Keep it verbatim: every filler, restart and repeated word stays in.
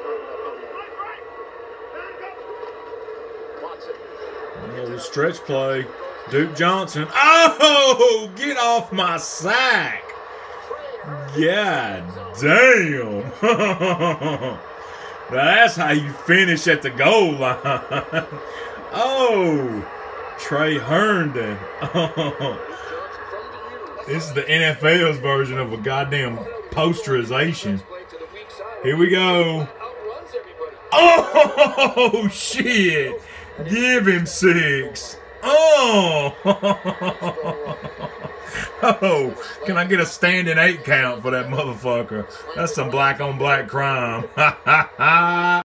Oh, stretch play. Duke Johnson. Oh, get off my sack. God damn. That's how you finish at the goal line. Oh, Tre Herndon. Oh. This is the N F L's version of a goddamn posterization. Here we go. Oh, shit. Give him six. Oh. Oh, can I get a standing eight count for that motherfucker? That's some black on black crime.